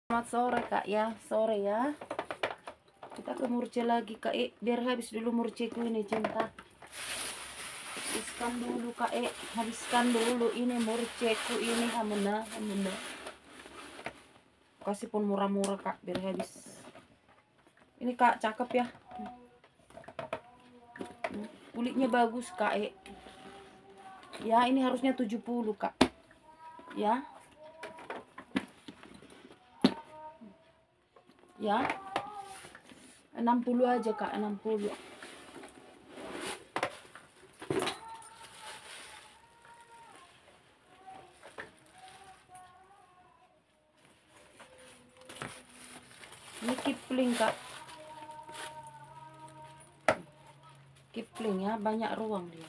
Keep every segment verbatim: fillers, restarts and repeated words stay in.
Selamat sore kak ya, sore ya. Kita ke murce lagi kak E, biar habis dulu murceku ini cinta. Habiskan dulu kak E, habiskan dulu ini murceku ini hamena, hamena. Kasih pun murah-murah kak, biar habis. Ini kak, cakep ya. Kulitnya bagus kak E. Ya ini harusnya tujuh puluh kak. Ya. Ya. enam puluh aja kak, enam puluh. Ini Kipling kak. Kipling ya, banyak ruang dia.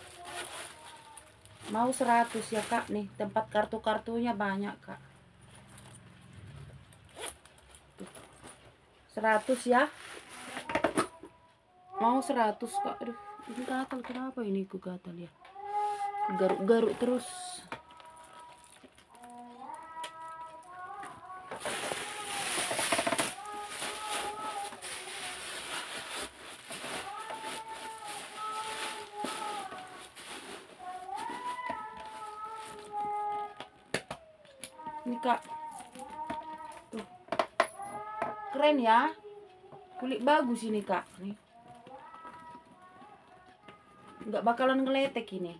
Mau seratus ya kak nih, tempat kartu-kartunya banyak kak. seratus ya. Mau seratus kak. Aduh, ini gatal, kenapa ini ku gatal ya? Garuk-garuk terus. Ini kak. Tuh. Keren ya. Kulit bagus ini kak. Nih. Nggak bakalan ngeletek ini.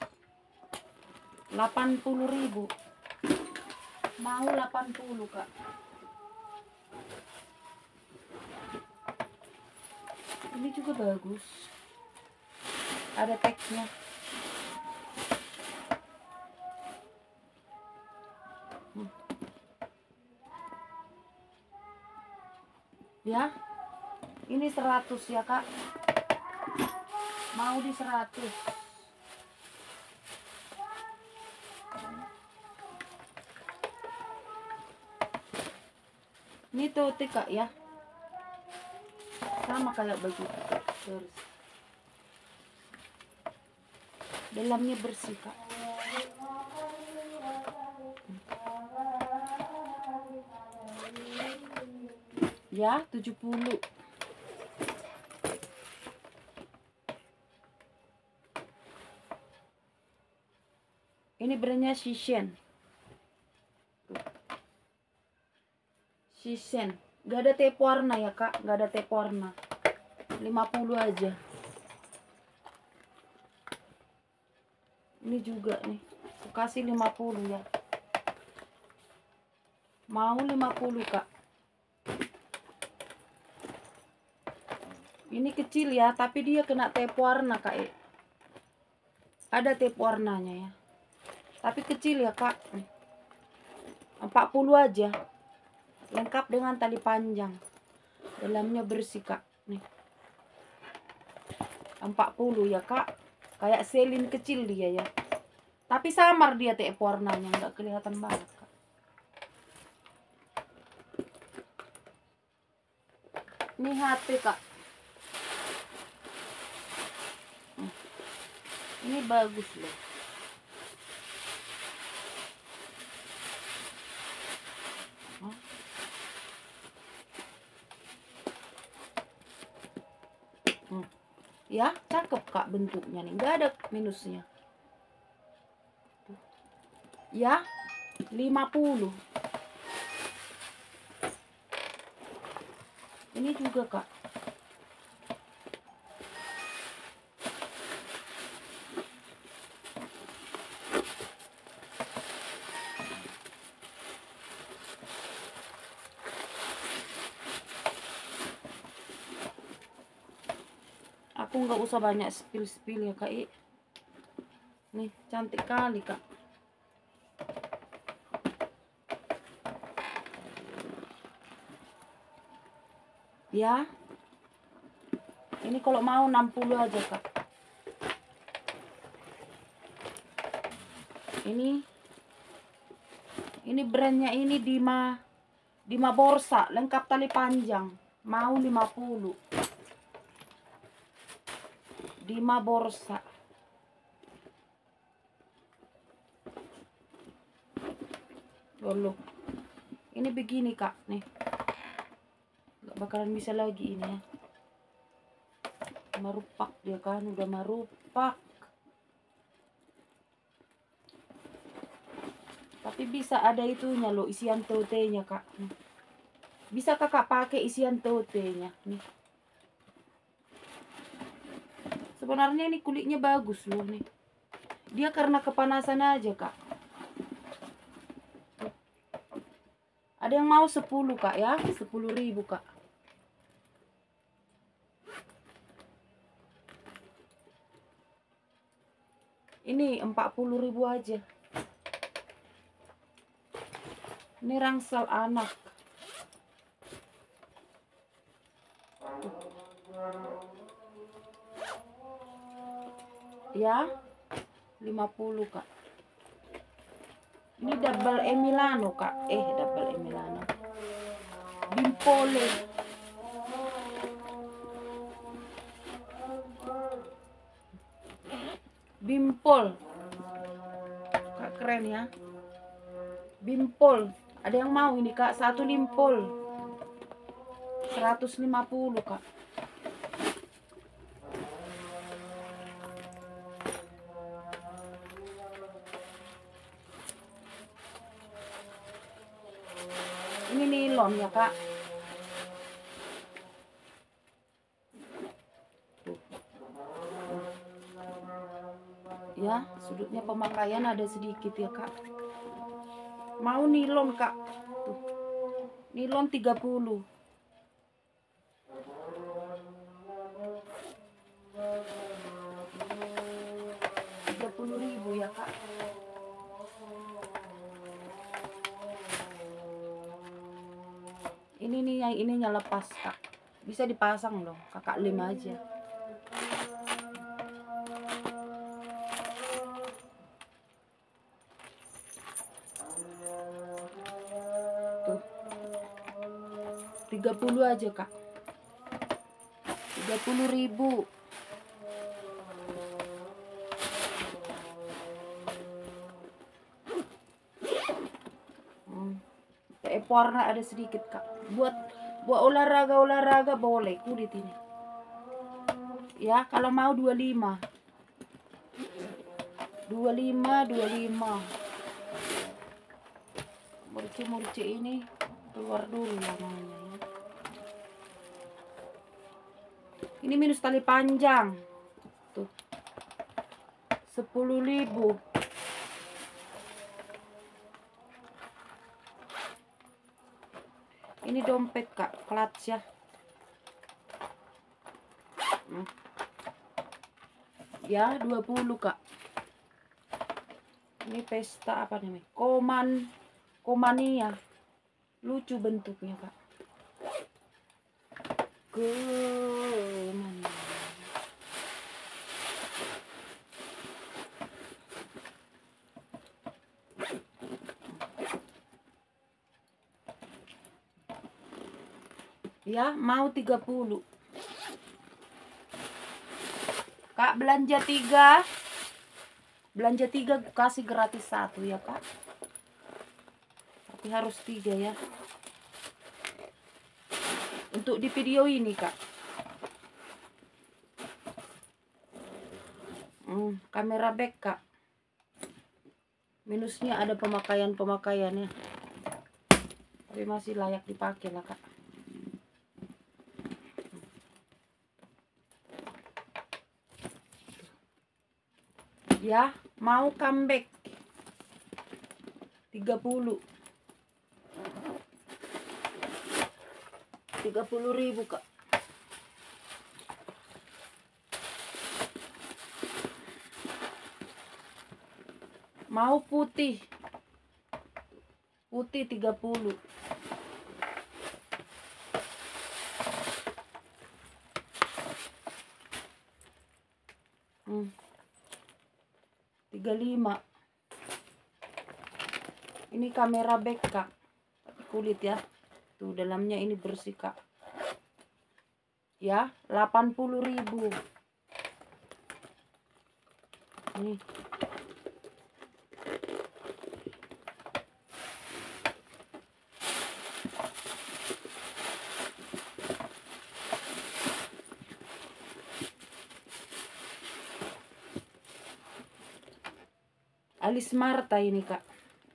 delapan puluh ribu. Mau delapan puluh kak. Ini juga bagus. Ada teksnya. Hmm. Ya. Ini seratus ya kak. Mau di seratus. Ini tote kak ya. Sama kayak baju terus. Dalamnya bersih kak. Ya, tujuh puluh. Ini brandnya Shishen. Shishen. Gak ada tape warna ya kak, gak ada tape warna. lima puluh aja. Ini juga nih. Aku kasih lima puluh ya. Mau lima puluh kak. Ini kecil ya, tapi dia kena tape warna kak E. Ada tape warnanya ya. Tapi kecil ya kak. empat puluh aja. Lengkap dengan tali panjang. Dalamnya bersih kak. Nih. empat puluh ya kak. Kayak selin kecil dia ya. Tapi samar dia tape warnanya, nggak kelihatan banget kak. Ini H P kak. Ini bagus loh. Hmm. Ya, cakep kak bentuknya nih. Nggak ada minusnya. Ya, lima puluh. Ini juga kak. Aku nggak usah banyak spill-spill ya kak I. Nih cantik kali kak. Ya. Ini kalau mau enam puluh aja kak. Ini ini brandnya ini Dima Dima Borsa, lengkap tali panjang. Mau lima puluh. Dima Borsa. Dulu. Ini begini kak, nih nggak bakalan bisa lagi ini ya, merupak dia kan, udah merupak. Tapi bisa ada itunya loh, isian totenya kak. Bisa kakak pakai isian totenya nih. Sebenarnya ini kulitnya bagus loh nih. Dia karena kepanasan aja kak. Ada yang mau sepuluh kak ya, sepuluh ribu kak. Ini empat puluh ribu aja. Ini rangsel anak. Ya, lima puluh kak. Ini double Emilano kak. Eh, double Emilano. Bimpole. Bimpol. Kak keren ya. Bimpol. Ada yang mau ini kak, satu limpol. seratus lima puluh kak. Ini nilon ya kak. Tuh. Ya, sudutnya pemakaian ada sedikit ya kak. Mau nilon kak. Tuh. Nilon tiga puluh. tiga puluh ribu ya kak. Ini nih yang ininya lepas kak. Bisa dipasang loh, kakak lima aja. Tuh. tiga puluh aja kak. tiga puluh ribu. Hmm. Warna ada sedikit kak. Buat buat olahraga olahraga boleh kulit ini. Ya kalau mau dua puluh lima. dua puluh lima, dua puluh lima. Murci-murci ini keluar dulu namanya ya. Ini minus tali panjang. Tuh. sepuluh ribu. Ini dompet kak, clutch ya. Hmm. Ya, dua puluh kak. Ini pesta apa namanya? Koman Komania. Lucu bentuknya kak. Komania. Ya, mau tiga puluh. Kak belanja tiga. Belanja tiga kasih gratis satu ya kak. Tapi harus tiga ya. Untuk di video ini kak. Hmm, kamera back kak. Minusnya ada pemakaian-pemakaiannya. Tapi masih layak dipakai lah kak. Ya, mau comeback tiga puluh. tiga puluh ribu kak. Mau putih. Putih tiga puluh. Hmm. tiga puluh lima. Ini kamera back kak. Kulit ya. Tuh dalamnya ini bersih kak. Ya, delapan puluh ribu. Nih. Alis Marta ini kak.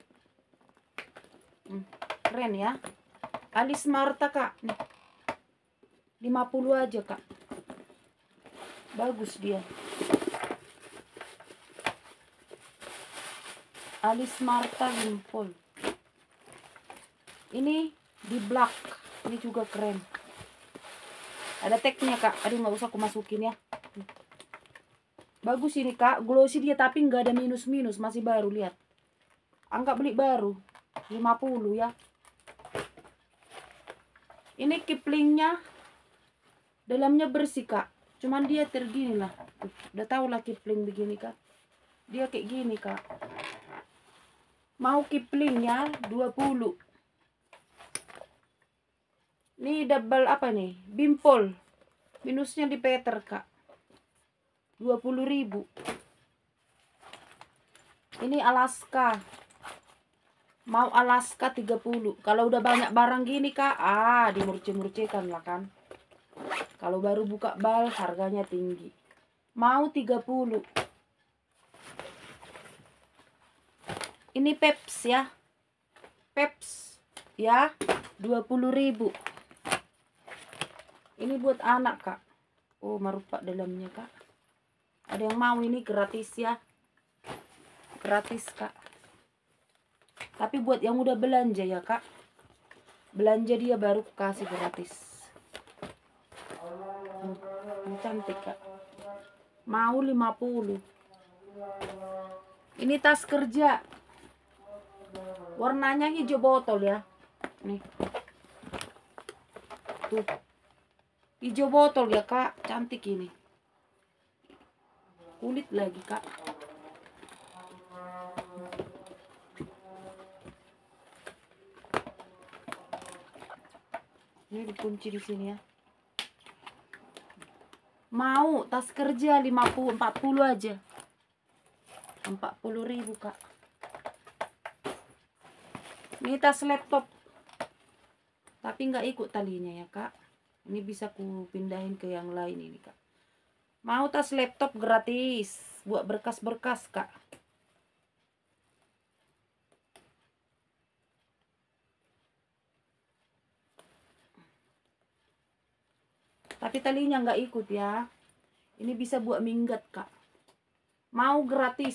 hmm, Keren ya. Alis Marta kak, nih lima puluh aja kak. Bagus dia. Alis Marta Wimpole. Ini di black. Ini juga keren. Ada tagnya kak. Aduh nggak usah aku masukin ya. Bagus ini kak. Glossy dia tapi nggak ada minus-minus. Masih baru, lihat. Anggap beli baru. lima puluh ya. Ini kiplingnya. Dalamnya bersih kak. Cuman dia tergini lah. Udah tau lah kipling begini kak. Dia kayak gini kak. Mau kiplingnya dua puluh. Ini double apa nih? Bimpol. Minusnya di Peter kak. dua puluh ribu. Ini Alaska. Mau Alaska tiga puluh. Kalau udah banyak barang gini kak, ah dimurce-murcekan lah kan. Kalau baru buka bal harganya tinggi. Mau tiga puluh. Ini Peps ya. Peps ya, dua puluh ribu. Ini buat anak kak. Oh marupa dalamnya kak. Ada yang mau, ini gratis ya. Gratis kak. Tapi buat yang udah belanja ya kak. Belanja dia baru kasih gratis. Hmm, ini cantik kak. Mau lima puluh. Ini tas kerja. Warnanya hijau botol ya. Nih. Tuh. Hijau botol ya kak. Cantik ini. Kulit lagi kak. Ini dikunci di sini ya. Mau tas kerja lima puluh, empat puluh aja. empat puluh ribu kak. Ini tas laptop. Tapi nggak ikut talinya ya kak. Ini bisa ku pindahin ke yang lain ini kak. Mau tas laptop gratis. Buat berkas-berkas kak. Tapi talinya nggak ikut ya. Ini bisa buat minggat kak. Mau gratis.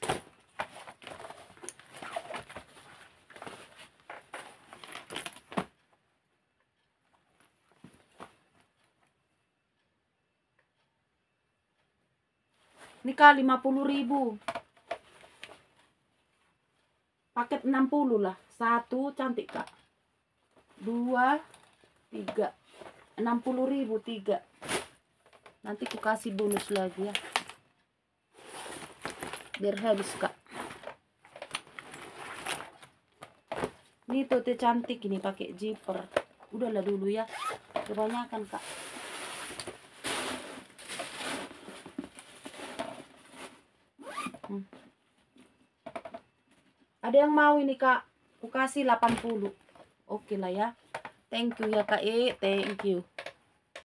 Ini kak lima puluh ribu. Paket enam puluh lah. Satu cantik kak. Dua, tiga. enam puluh ribu tiga. Nanti ku kasih bonus lagi ya. Biar habis kak. Ini tote cantik ini pakai zipper. Udahlah dulu ya. Kebanyakan kak. Hmm. Ada yang mau ini kak? Ku kasih delapan puluh. Oke lah ya. Thank you ya kak E. Thank you.